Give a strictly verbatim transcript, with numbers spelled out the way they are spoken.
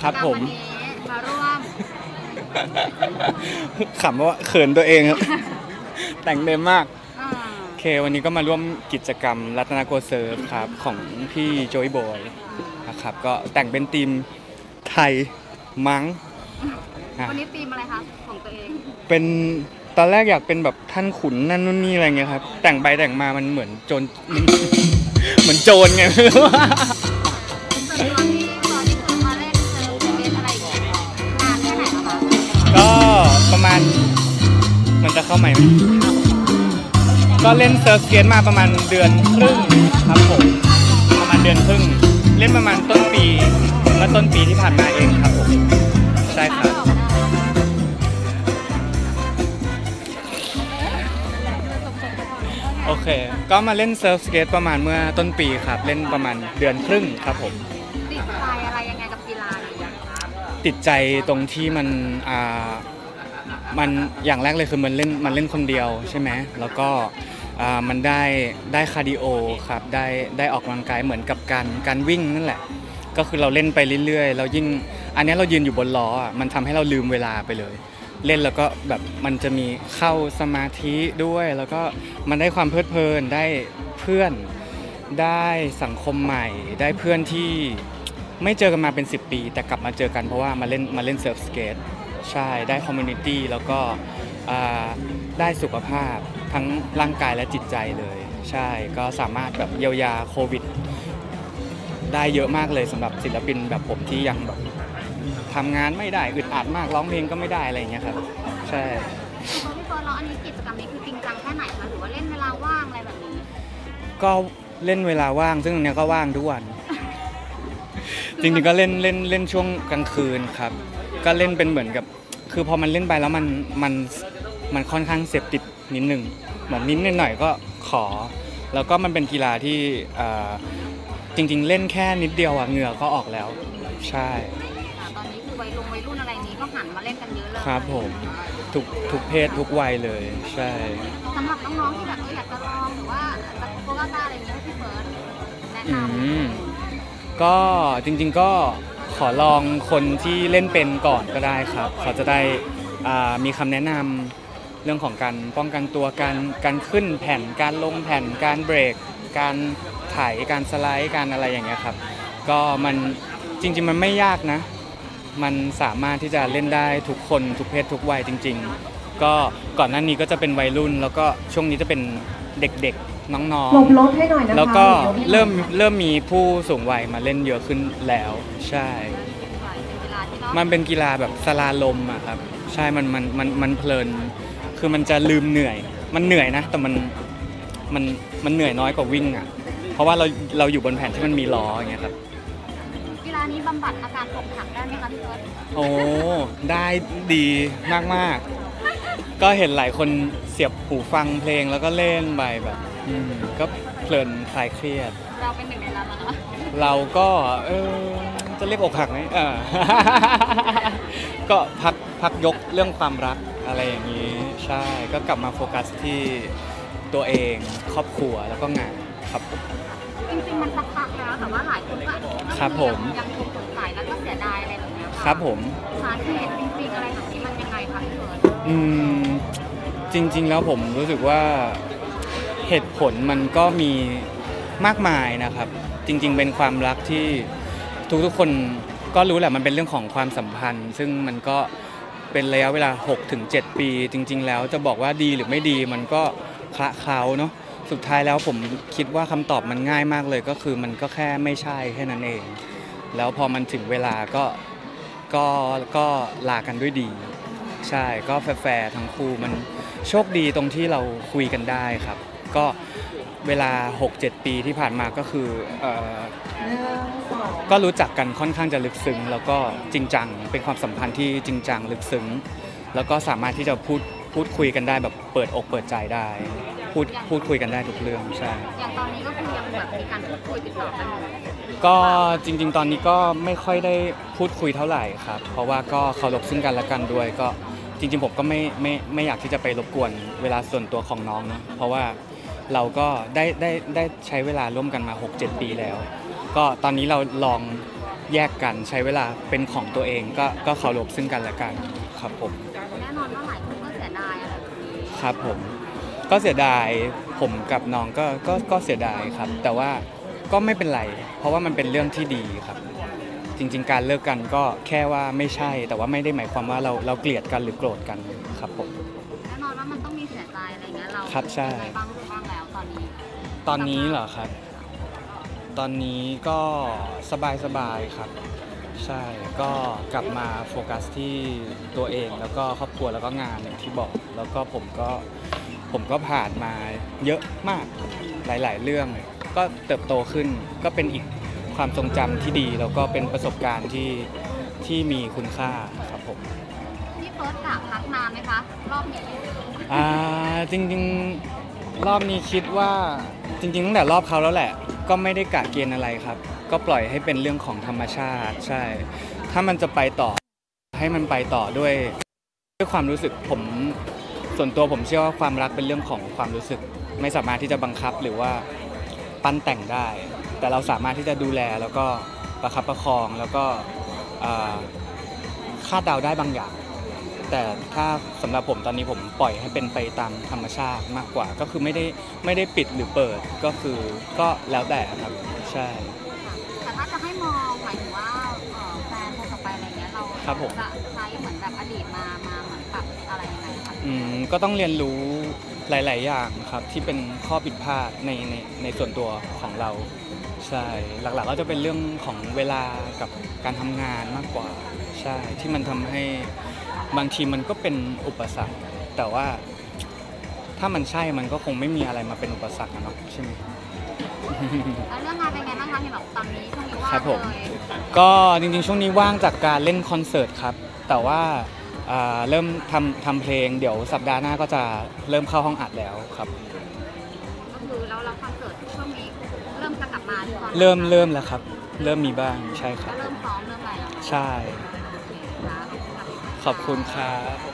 ครับผมมาร่วมขำว่าเขินตัวเองครับ แต่งเต็มมากโอเควันนี้ก็มาร่วมกิจกรรมรัตนโกเซิร์ฟครับของพี่โจยบอยนะครับก็แต่งเป็นธีมไทยมั้งวันนี้ธีมอะไรคะของตัวเองเป็นตอนแรกอยากเป็นแบบท่านขุนนั่นนู่นนี่อะไรเงี้ยครับแต่งไปแต่งมามันเหมือนโจร เหมือนโจรไงไม่รู้ว่าก็ประมาณมันจะเข้าใหม่ไหมก็เล่นเซิร์ฟสเก็ตมาประมาณเดือนครึ่งครับผมประมาณเดือนครึ่งเล่นประมาณต้นปีเมื่อต้นปีที่ผ่านมาเองครับผมใช่ครับโอเคก็มาเล่นเซิร์ฟสเก็ตประมาณเมื่อต้นปีครับเล่นประมาณเดือนครึ่งครับผมติดใจอะไรยังไงกับกีฬาติดใจตรงที่มันอ่ามันอย่างแรกเลยคือมันเล่นมันเล่นคนเดียวใช่ไหมแล้วก็มันได้ได้คาร์ดิโอครับได้ได้ออกกำลังกายเหมือนกับการการวิ่งนั่นแหละก็คือเราเล่นไปเรื่อยๆเรายิ่งอันนี้เรายืนอยู่บนล้อมันทำให้เราลืมเวลาไปเลยเล่นแล้วก็แบบมันจะมีเข้าสมาธิด้วยแล้วก็มันได้ความเพลิดเพลินได้เพื่อนได้สังคมใหม่ได้เพื่อนที่ไม่เจอกันมาเป็นสิบปีแต่กลับมาเจอกันเพราะว่ามาเล่นมาเล่นเซิร์ฟสเก็ตใช่ได้คอมมูนิตี้แล้วก็ได้สุขภาพทั้งร่างกายและจิตใจเลยใช่ก็สามารถแบบเยียวยาโควิดได้เยอะมากเลยสำหรับศิลปินแบบผมที่ยังแบบทำงานไม่ได้อึดอัดมากร้องเพลงก็ไม่ได้อะไรอย่างเงี้ยครับใช่พี่เฟิร์นเราอันนี้กิจกรรมนี้คือจริงจังแค่ไหนคะหรือว่าเล่นเวลาว่างอะไรแบบนี้ก็เล่นเวลาว่างซึ่งตรงนี้ก็ว่างทุกวัน จริงๆก็เล่นเล่นเล่นช่วงกลางคืนครับก็เล่นเป็นเหมือนกับคือพอมันเล่นไปแล้วมันมันมันค่อนข้างเสพติดนิดนึงเหมือนนิดหน่อยก็ขอแล้วก็มันเป็นกีฬาที่จริงๆเล่นแค่นิดเดียวอ่ะเหงื่อก็ออกแล้วใช่ตอนนี้คือวัยรุ่นวัยรุ่นอะไรนี้ก็หันมาเล่นกันเยอะเลยครับผมทุกทุกเพศทุกวัยเลยใช่สำหรับน้องๆที่แบบอยากจะลองหรือว่าจะโคกาตาอะไรอย่างเงี้ยพี่เฟิร์นแนะนำก็จริงๆก็ขอลองคนที่เล่นเป็นก่อนก็ได้ครับเขาจะได้มีคำแนะนำเรื่องของการป้องกันตัวการการขึ้นแผ่นการลงแผ่นการเบรกการไถการสไลด์การอะไรอย่างเงี้ยครับก็มันจริงๆมันไม่ยากนะมันสามารถที่จะเล่นได้ทุกคนทุกเพศทุกวัยจริงๆก็ก่อนหน้านี้ก็จะเป็นวัยรุ่นแล้วก็ช่วงนี้จะเป็นเด็กๆน้องๆลดให้หน่อยนะคะแล้วก็เริ่มเริ่มมีผู้สูงวัยมาเล่นเยอะขึ้นแล้วใช่มันเป็นกีฬาแบบสลาลมอะครับใช่มันมันมันมันเพลินคือมันจะลืมเหนื่อยมันเหนื่อยนะแต่มันมันมันเหนื่อยน้อยกว่าวิ่งอะเพราะว่าเราเราอยู่บนแผ่นที่มันมีล้ออย่างเงี้ยครับกีฬานี้บำบัดอาการอกหักได้ไหมคะพี่เอิร์ธโอ้ได้ดีมากๆก็เห็นหลายคนเสียบหูฟังเพลงแล้วก็เล่นไปแบบก็เพลินคลายเครียดเราเป็นหนึ่งในนั้นเหรอเราก็เออจะเรียกอกหักไหมเออ ก็พักพักยกเรื่องความรักอะไรอย่างนี้ใช่ก็กลับมาโฟกัสที่ตัวเองครอบครัวแล้วก็งานครับผมจริงๆมันสักพักแล้วแต่ว่าหลายคนก็ครับผมยังคงสงสัยแล้วก็เสียดายอะไรแบบนี้ครับผมสาเหตุจริงๆอะไรแบบนี้มันยังไงคะพี่เฟิร์นอืมจริงๆแล้วผมรู้สึกว่าเหตุผลมันก็มีมากมายนะครับจริงๆเป็นความรักที่ทุกๆคนก็รู้แหละมันเป็นเรื่องของความสัมพันธ์ซึ่งมันก็เป็นระยะเวลา หกถึงเจ็ด ปีจริงๆแล้วจะบอกว่าดีหรือไม่ดีมันก็คละเคล้าเนาะสุดท้ายแล้วผมคิดว่าคำตอบมันง่ายมากเลยก็คือมันก็แค่ไม่ใช่แค่นั้นเองแล้วพอมันถึงเวลาก็ก็ก็ลากันด้วยดีใช่ก็แฟร์ๆทั้งคู่มันโชคดีตรงที่เราคุยกันได้ครับก็เวลา หกเจ็ด ปีที่ผ่านมาก็คือเอ่อก็รู้จักกันค่อนข้างจะลึกซึ้งแล้วก็จริงจังเป็นความสัมพันธ์ที่จริงจังลึกซึ้งแล้วก็สามารถที่จะพูดพูดคุยกันได้แบบเปิดอกเปิดใจได้พูดพูดคุยกันได้ทุกเรื่องใช่อย่างตอนนี้ก็คือยังแบบมีการพูดคุยติดต่อกันก็จริงๆตอนนี้ก็ไม่ค่อยได้พูดคุยเท่าไหร่ครับเพราะว่าก็เคารพซึ่งกันและกันด้วยก็จริงๆผมก็ไม่ไม่ไม่อยากที่จะไปรบกวนเวลาส่วนตัวของน้องนะเพราะว่าเราก็ได้ได้ได้ใช้เวลาร่วมกันมา หกเจ็ด ปีแล้วก็ตอนนี้เราลองแยกกันใช้เวลาเป็นของตัวเองก็ก็เคารพซึ่งกันและกันครับผมแน่นอนว่าหลายคนก็เสียดายอะไรแบบนี้ครับผมก็เสียดายผมกับน้องก็ก็ก็เสียดายครับ แต่ว่าก็ไม่เป็นไร เพราะว่ามันเป็นเรื่องที่ดีครับ จริง ๆ การเลิกกันก็แค่ว่าไม่ใช่ แต่ว่าไม่ได้หมายความว่าเราเราเกลียดกันหรือโกรธกันครับผมแน่นอนว่ามันต้องมีเสียใจอะไรเงี้ยเราครับใช่เป็นไงบ้างบ้างแล้วตอนนี้ตอนนี้เหรอครับ ตอนนี้ก็สบายสบายๆครับ ใช่ก็กลับมาโฟกัสที่ตัวเองแล้วก็ครอบครัวแล้วก็งานอย่างที่บอก แล้วก็ผมก็ผมก็ผ่านมาเยอะมากหลาย ๆ เรื่อง ก็เติบโตขึ้นก็เป็นอีกความทรงจำที่ดี แล้วก็เป็นประสบการณ์ที่ที่มีคุณค่าครับผมพี่เฟิร์สกะพักนานไหมคะรอบนี้อ่าจริงๆรอบนี้คิดว่าจริงๆตั้งแต่รอบเขาแล้วแหละ ก็ไม่ได้กะเกณฑ์อะไรครับ ก็ปล่อยให้เป็นเรื่องของธรรมชาติใช่ ถ้ามันจะไปต่อให้มันไปต่อด้วยด้วยความรู้สึกผมส่วนตัวผมเชื่อว่าความรักเป็นเรื่องของความรู้สึก ไม่สามารถที่จะบังคับหรือว่าปั้นแต่งได้ แต่เราสามารถที่จะดูแลแล้วก็ประคับประคองแล้วก็อ่าคาดเดาได้บางอย่าง แต่ถ้าสำหรับผมตอนนี้ผมปล่อยให้เป็นไปตามธรรมชาติมากกว่า ก็คือไม่ได้ไม่ได้ปิดหรือเปิดก็คือก็แล้วแต่ครับใช่แต่ถ้าจะให้มองหมายถึงว่าเอ่อแฟนคนต่อไปอะไรเงี้ยเราครับผมจะใช้เหมือนแบบอดีตมามาเหมือนปรับอะไรยังไงคะอืมก็ต้องเรียนรู้หลาย ๆ อย่างครับที่เป็นข้อผิดพลาดในในในส่วนตัวของเราใช่หลัก ๆ ก็จะเป็นเรื่องของเวลากับการทำงานมากกว่าใช่ที่มันทำให้บางทีมันก็เป็นอุปสรรค แต่ว่าถ้ามันใช่มันก็คงไม่มีอะไรมาเป็นอุปสรรคอะเนาะใช่ไหมแล้วเรื่องงานเป็นไงบ้างคะเห็นบอกตอนนี้ช่วงนี้ว่างครับผมเลยก็จริงๆ ช่วงนี้ว่างจากการเล่นคอนเสิร์ตครับ แต่ว่าอ่าเริ่มทำทำเพลงเดี๋ยวสัปดาห์หน้าก็จะเริ่มเข้าห้องอัดแล้วครับก็คือแล้วเราคอนเสิร์ตช่วงนี้เริ่มจะกลับมาหรือเปล่าเริ่มเริ่มแล้วครับ เริ่มมีบ้างใช่คก็รับเริ่มซ้อมเริ่มอะไรแล้วใช่โอเคค่ะขอบคุณครับ